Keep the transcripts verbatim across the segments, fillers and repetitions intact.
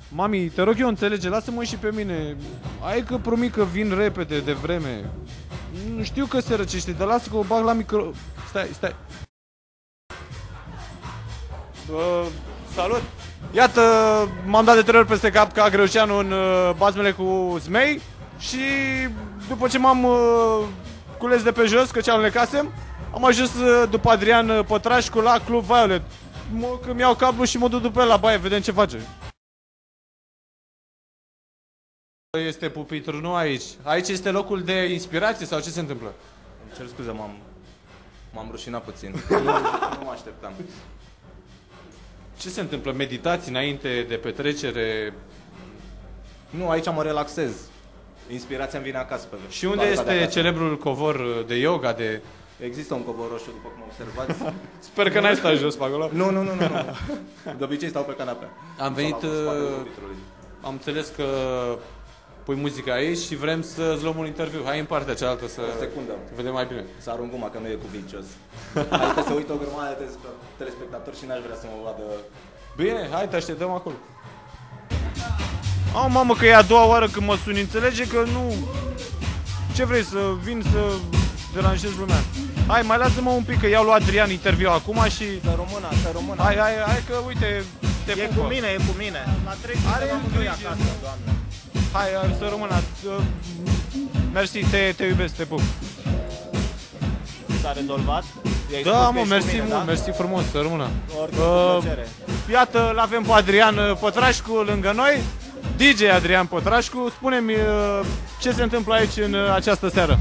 Mami, te rog eu, înțelege, lasă-mă și pe mine. Hai că promit că vin repede, de vreme. Nu știu că se răcește, dar lasă că o bag la micro... Stai, stai. Uh, salut! Iată, m-am dat de trei ori peste cap ca Greuceanu în uh, bazmele cu Zmei. Și după ce m-am uh, cules de pe jos, că ce-am lecasem, am ajuns uh, după Adrian Pătrașcu la Club Violet. Mă, că mi-au cablu și mă duc după el la baie, vedem ce face. Este pupitrul, nu aici. Aici este locul de inspirație sau ce se întâmplă? Îmi cer scuze, m-am m-am rușinat puțin. Nu, nu mă așteptam. Ce se întâmplă? Meditații înainte de petrecere? Nu, aici mă relaxez. Inspirația îmi vine acasă pe Și unde este celebrul covor de yoga? De... Există un covor roșu, după cum observați. Sper că n-ai stat jos pe acolo. Nu, nu, nu, nu, nu. De obicei stau pe canapea. Am venit, am înțeles că pui muzica aici și vrem să-ți luăm un interviu. Hai în partea cealaltă să o secundă. vedem mai bine. Să arunc guma, că nu e cuvincios. Adică se uită o grămadă de telespectatori și n-aș vrea să mă vadă. Bine, hai, te așteptăm acolo. Au, mamă, că e a doua oară când mă suni, înțelege că nu... Ce vrei, să vin să deranjez lumea? Hai, mai lasă-mă un pic, că iau lui Adrian interviu acum și... Să română, să română. Hai, hai, hai, că uite, te E pupă. cu mine, e cu mine. La trei are amândoi acasă, doamne. Hai, hai, să rămână. Mersi, te, te iubesc, te pup. S-a rezolvat? Da, mă, mersi mine, mult, da? Mersi frumos, să rămână. Oricum, uh, plăcere. Iată, l-avem pe Adrian Pătrașcu lângă noi. D J Adrian Pătrașcu, spune-mi uh, ce se întâmplă aici în uh, această seară.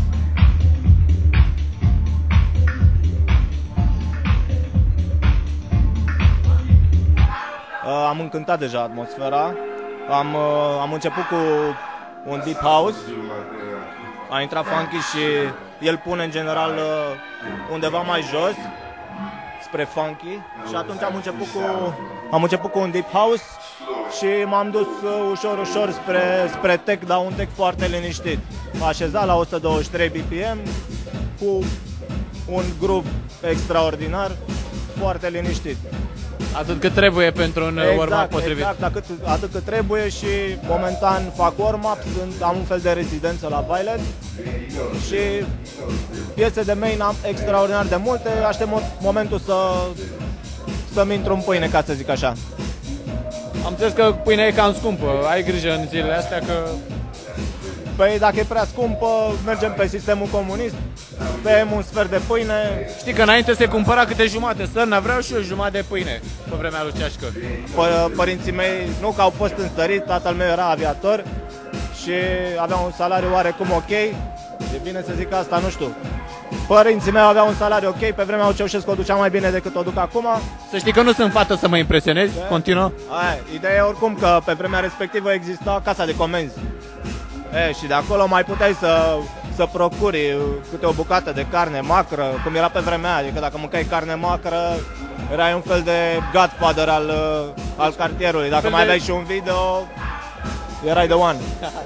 Uh, am încântat deja atmosfera. Am, uh, am început cu un deep house. A intrat funky și el pune în general uh, undeva mai jos spre funky. Și atunci am început cu, am început cu un deep house și m-am dus uh, ușor, ușor spre, spre tech, dar un tech foarte liniștit. Așezat la o sută douăzeci și trei B P M cu un groove extraordinar, foarte liniștit. Atât cât trebuie pentru un exact, warm-up potrivit. Exact, atât, atât cât trebuie și momentan fac warm-up, am un fel de rezidență la Violet și piese de main am extraordinar de multe, aștept momentul să, să-mi intru în pâine, ca să zic așa. Am înțeles că pâinea e cam scumpă, ai grijă în zilele astea că... Păi dacă e prea scumpă, mergem pe sistemul comunist, tăiem un sfert de pâine. Știi că înainte se cumpăra câte jumate, Sărna, vreau și eu jumătate de pâine pe vremea lui Ceașcă. Pă, părinții mei, nu că au fost înstărit, tatăl meu era aviator și avea un salariu oarecum ok. E bine să zic asta, nu știu. Părinții mei aveau un salariu ok, pe vremea lui Ceaușescu o ducea mai bine decât o duc acum. Să știi că nu sunt fată să mă impresionezi, de? Continuă. Aia, ideea e oricum că pe vremea respectivă exista casa de comenzi. E, și de acolo mai puteai să, să procuri câte o bucată de carne macră, cum era pe vremea aia, adică dacă mâncai carne macră, erai un fel de godfather al, al cartierului. Dacă mai aveai de... și un video, erai the one.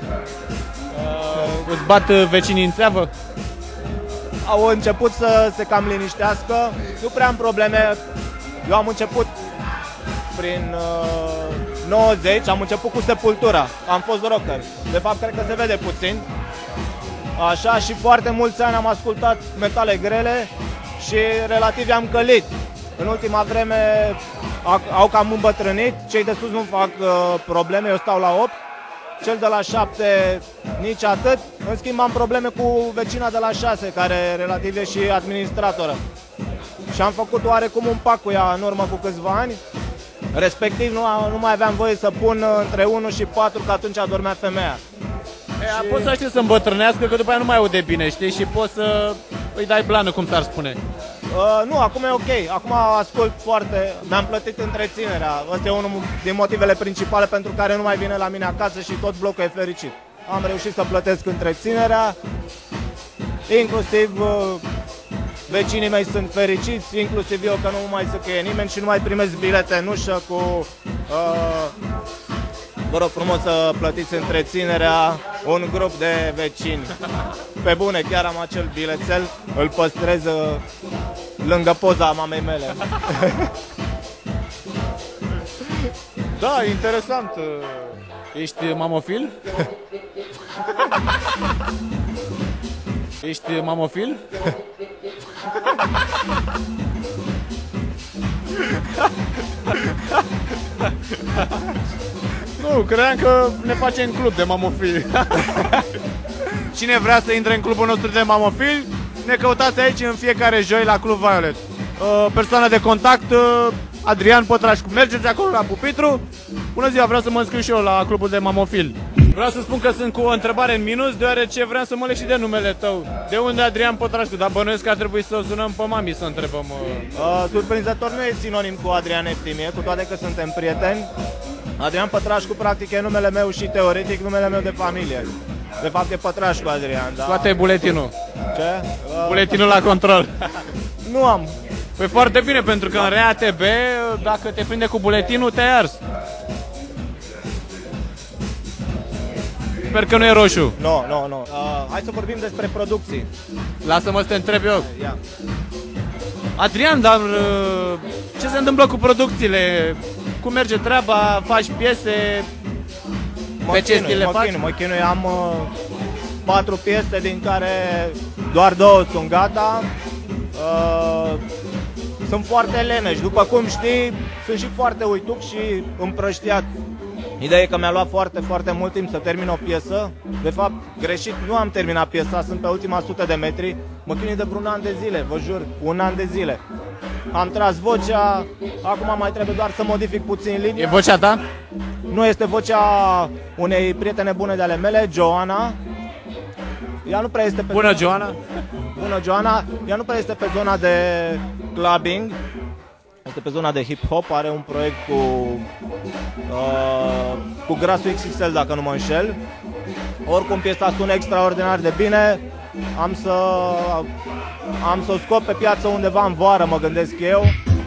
uh, îți bat vecinii în țeavă? Au început să se cam liniștească, nu prea am probleme. Eu am început prin uh, nouăzeci, am început cu Sepultura, am fost rocker. De fapt, cred că se vede puțin. Așa, și foarte mulți ani am ascultat metale grele și relativ i-am călit. În ultima vreme au cam îmbătrânit, cei de sus nu fac uh, probleme, eu stau la opt. Cel de la șapte nici atât. În schimb am probleme cu vecina de la șase, care relativ e și administratoră. Și am făcut oarecum un pact cu ea în urmă cu câțiva ani. Respectiv nu, nu mai aveam voie să pun între unu și patru, că atunci adormea femeia. E, și... Poți să știi să îmbătrânească, că după aia nu mai aude bine, știi? Și poți să îi dai blană, cum s-ar spune. Uh, nu, acum e ok. Acum ascult foarte... Mi-am plătit întreținerea. Ăsta e unul din motivele principale pentru care nu mai vine la mine acasă și tot blocul e fericit. Am reușit să plătesc întreținerea, inclusiv... Uh, vecinii mei sunt fericiți, inclusiv eu, că nu mai săcăie nimeni și nu mai primesc bilete în ușă cu... Uh, vă rog frumos să plătiți întreținerea, un grup de vecini. Pe bune, chiar am acel bilețel, îl păstrez uh, lângă poza mamei mele. Da, interesant. Ești mamofil? Ești mamofil? Nu, credeam că ne facem club de mamofili. Cine vrea să intre în clubul nostru de mamofili, ne căutați aici în fiecare joi la Club Violet. Persoana de contact, Adrian Pătrașcu. Mergeți acolo la pupitru. Bună ziua, vreau să mă înscriu și eu la clubul de mamofil. Vreau să spun că sunt cu o întrebare în minus, deoarece vreau să mă leg și de numele tău. De unde Adrian Pătrașcu? Dar bănuiesc că ar trebui să o sunăm pe mami să întrebăm. Uh, surprinzător nu e sinonim cu Adrian Eftimie, cu toate că suntem prieteni. Adrian Pătrașcu practic e numele meu și teoretic numele meu de familie. De fapt e Pătrașcu Adrian, da? Scoate buletinul. Ce? Uh, buletinul la control. Nu am. Păi foarte bine, pentru că în R A T B, dacă te prinde cu buletinul, te-ai ars. Sper că nu e roșu. Nu, no, nu, no, nu. No. Uh, hai să vorbim despre producții. Lasă-mă să te întreb eu. Yeah. Adrian, dar ce se întâmplă cu producțiile? Cum merge treaba? Faci piese? Mă Pe ce chinui, stil le mă faci? Chinui, mă chinui, am uh, patru piese din care doar două sunt gata. Uh, sunt foarte leneși. După cum știi, sunt și foarte uituc și împrăștiat. Ideea e că mi-a luat foarte, foarte mult timp să termin o piesă. De fapt, greșit, nu am terminat piesa, sunt pe ultima sută de metri. Mă chinui de vreun an de zile, vă jur, un an de zile. Am tras vocea, acum mai trebuie doar să modific puțin linia. E vocea ta? Nu, este vocea unei prietene bune de ale mele, Joana. Ea nu prea este pe Bună, zona... Joana! Bună, Joana! Ea nu prea este pe zona de clubbing. Este pe zona de hip-hop, are un proiect cu, uh, cu Grasul X X L, dacă nu mă înșel. Oricum, piesa sună extraordinar de bine. Am să, am să o scot pe piață undeva în vară, mă gândesc eu.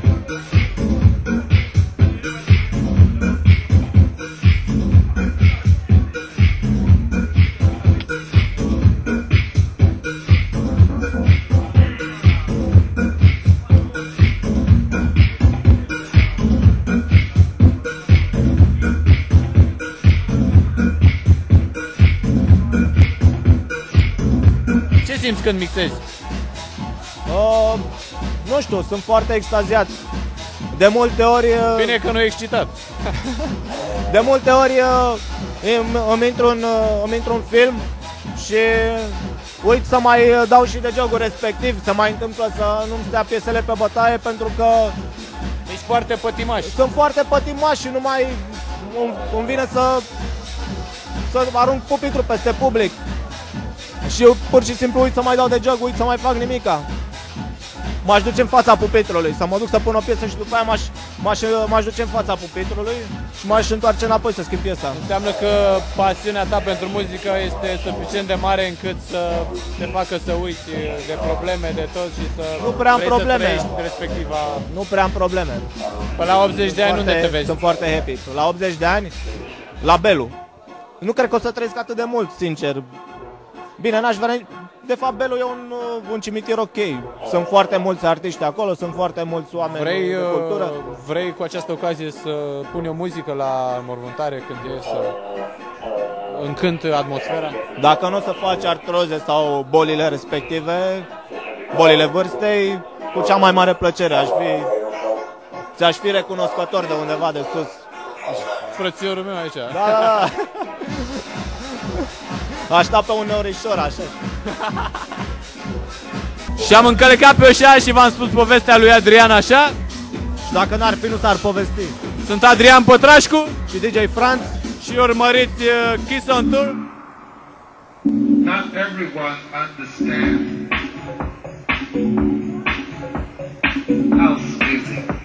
Ce simți când mixezi? Uh, nu știu, sunt foarte extaziat. De multe ori... Uh, Bine că nu e excitat. De multe ori uh, îmi, îmi, intru în, uh, îmi intru în film și uit să mai dau și de jocul respectiv. Se mai întâmplă să nu-mi stea piesele pe bătaie pentru că... Ești foarte pătimaș. Sunt foarte pătimaș și nu mai... Îmi, îmi vine să, să arunc pupitru peste public. Și eu pur și simplu uit să mai dau de joc, uit să mai fac nimica. M-aș duce în fața pupitrului, să mă duc să pun o piesă și după aia m-aș, m-aș, m-aș duce în fața pupitrului și m-aș întoarce înapoi să schimb piesa. Înseamnă că pasiunea ta pentru muzică este suficient de mare încât să te facă să uiți de probleme, de tot și să Nu prea am vrei probleme. să trăiești respectiva... Nu prea am probleme. Până la optzeci de ani unde te vezi? Sunt foarte happy. La optzeci de ani, la Belu. Nu cred că o să trăiesc atât de mult, sincer. Bine, n-aș vrea... De fapt, Belu e un, un cimitir ok. Sunt foarte mulți artiști acolo, sunt foarte mulți oameni Vrei, de cultură. vrei cu această ocazie să puni o muzică la mormântare când e să încânt atmosfera? Dacă nu o să faci artroze sau bolile respective, bolile vârstei, cu cea mai mare plăcere aș fi... Ți-aș fi recunoscător de undeva de sus. Frățiorul meu aici. Da, da, da. Aș sta pe un norișor, așa. Și am încălecat pe oșa și v-am spus povestea lui Adrian așa. Și dacă n-ar fi, nu s-ar povesti. Sunt Adrian Pătrașcu Și D J Franz. și urmăriți uh, Kiss on Tour. Not everyone understands house music.